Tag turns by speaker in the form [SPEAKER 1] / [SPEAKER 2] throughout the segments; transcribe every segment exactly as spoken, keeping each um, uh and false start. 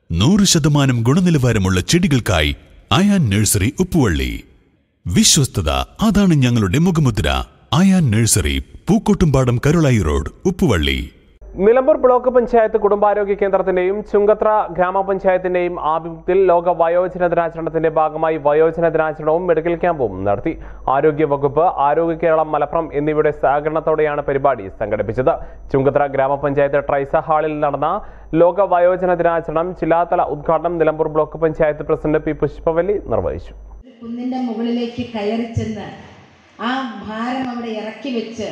[SPEAKER 1] നൂറ് ശതമാനം ഗുണനിലവാരമുള്ള ചെടികൾക്കായി അയാൻ നഴ്സറി ഉപ്പുവള്ളി. വിശ്വസ്തത അതാണ് ഞങ്ങളുടെ മുഖമുദ്ര. Ayaan nursery, Pookkottumpadam, Karulai road, Uppuvalli.
[SPEAKER 2] Nilambur block panchayat കുടുംബാരോഗ്യ കേന്ദ്രത്തിന്റെയും ചുങ്കത്ര ഗ്രാമപഞ്ചായത്തിന്റെയും ആഭിമുഖ്യത്തിൽ ലോക വയോജന ദിനാചരണത്തിന്റെ ഭാഗമായി വയോജന ദിനാചരണവും മെഡിക്കൽ ക്യാമ്പും നടത്തി. ആരോഗ്യ വകുപ്പ്, ആരോഗ്യ കേരളം മലപ്പുറം എന്നിവയുടെ സഹകരണത്തോടെയാണ് പരിപാടി സംഘടിപ്പിച്ചത്. ചുങ്കത്ര ഗ്രാമപഞ്ചായത്ത് ട്രൈസ ഹാളിൽ നടന്ന ലോക വയോജന ദിനാചരണം ജില്ലാതല ഉദ്ഘാടനം Nilambur block panchayat president P Pushpavalli നിർവഹിച്ചു.
[SPEAKER 3] കുന്നിന്റെ മുകളിലേക്ക് കയറി ചെന്ന് ആ ഭാരം അവിടെ ഇറക്കി വെച്ച്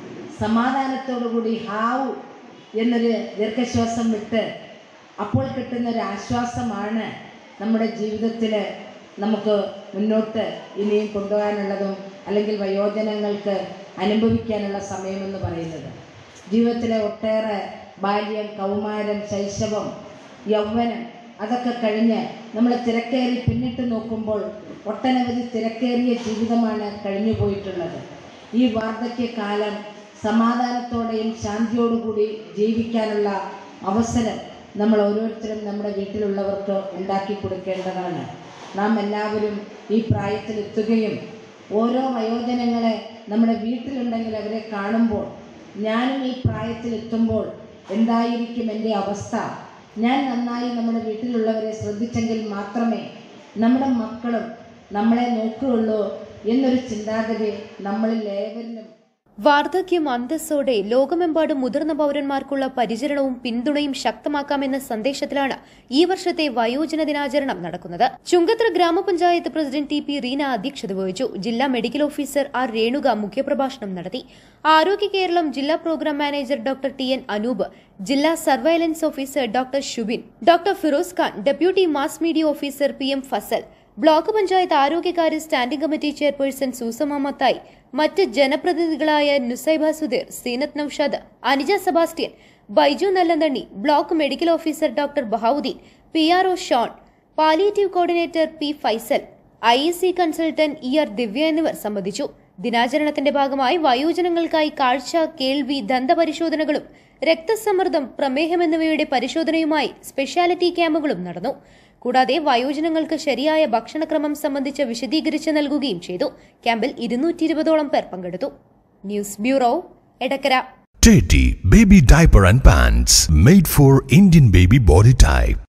[SPEAKER 3] സമാധാനത്തോടുകൂടി ഹാവു എന്നൊരു ദീർഘശ്വാസം വിട്ട് അപ്പോൾ കിട്ടുന്നൊരു ആശ്വാസമാണ് നമ്മുടെ ജീവിതത്തിൽ നമുക്ക് മുന്നോട്ട് ഇനിയും കൊണ്ടുപോകാനുള്ളതും അല്ലെങ്കിൽ വയോജനങ്ങൾക്ക് അനുഭവിക്കാനുള്ള സമയമെന്ന് പറയുന്നത്. ജീവിതത്തിലെ ഒട്ടേറെ ബാല്യം, കൗമാരം, ശൈശവം, യൗവനം അതൊക്കെ കഴിഞ്ഞ് നമ്മൾ തിരക്കേറി പിന്നിട്ട് നോക്കുമ്പോൾ ഒട്ടനവധി തിരക്കേറിയ ജീവിതമാണ് കഴിഞ്ഞു പോയിട്ടുള്ളത്. ഈ വാർദ്ധക്യകാലം സമാധാനത്തോടെയും ശാന്തിയോടുകൂടി ജീവിക്കാനുള്ള അവസരം നമ്മൾ ഓരോരുത്തരും നമ്മുടെ വീട്ടിലുള്ളവർക്ക് ഉണ്ടാക്കി കൊടുക്കേണ്ടതാണ്. നാം എല്ലാവരും ഈ പ്രായത്തിലെത്തുകയും ഓരോ വയോജനങ്ങളെ നമ്മുടെ വീട്ടിലുണ്ടെങ്കിൽ അവരെ കാണുമ്പോൾ ഞാനും ഈ പ്രായത്തിലെത്തുമ്പോൾ എന്തായിരിക്കും എൻ്റെ അവസ്ഥ, ഞാൻ നന്നായി നമ്മുടെ വീട്ടിലുള്ളവരെ ശ്രദ്ധിച്ചെങ്കിൽ മാത്രമേ നമ്മുടെ മക്കളും നമ്മളെ നോക്കുകയുള്ളൂ എന്നൊരു ചിന്താഗതി നമ്മളിൽ ഏവരിലും.
[SPEAKER 4] വാർദ്ധക്യം അന്തസ്സോടെ ലോകമെമ്പാടും മുതിർന്ന പൌരന്മാർക്കുള്ള പരിചരണവും പിന്തുണയും ശക്തമാക്കാമെന്ന സന്ദേശത്തിലാണ് ഈ വർഷത്തെ വയോജന ദിനാചരണം നടക്കുന്നത്. ചുങ്കത്ര ഗ്രാമപഞ്ചായത്ത് പ്രസിഡന്റ് ടി പി റീന അധ്യക്ഷത വഹിച്ചു. ജില്ലാ മെഡിക്കൽ ഓഫീസർ ആർ രേണുക മുഖ്യപ്രഭാഷണം നടത്തി. ആരോഗ്യ കേരളം ജില്ലാ programme manager doctor T N Anoop, ജില്ലാ surveillance officer doctor Shubin, doctor Firoz Khan, deputy mass media officer P M Fazal, block panchayat ആരോഗ്യകാര്യ standing committee chairperson Susamma Mathai, മറ്റ് ജനപ്രതിനിധികളായ Nusaiba Sudheer, Seenath Noushad, Anija Sebastian, Baiju Nallanthanni, block medical officer doctor Bahavudheen, P R O Shone, palliative coordinator P Faisal, I S C consultant E R Divya എന്നിവർ സംബന്ധിച്ചു. ദിനാചരണത്തിന്റെ ഭാഗമായി വയോജനങ്ങൾക്കായി കാഴ്ച, കേൾവി, ദന്തപരിശോധനകളും രക്തസമ്മർദ്ദം, പ്രമേഹം എന്നിവയുടെ പരിശോധനയുമായി സ്പെഷ്യാലിറ്റി ക്യാമ്പുകളും നടന്നു. കൂടാതെ വയോജനങ്ങൾക്ക് ശരിയായ ഭക്ഷണക്രമം സംബന്ധിച്ച് വിശദീകരിച്ച് നൽകുകയും ചെയ്തു. ക്യാമ്പിൽ ഇരുന്നൂറ്റി ഇരുപതോളം പേർ പങ്കെടുത്തു. News bureau, Edakkara.
[SPEAKER 1] Teddy Baby Diaper and Pants made for Indian baby body type.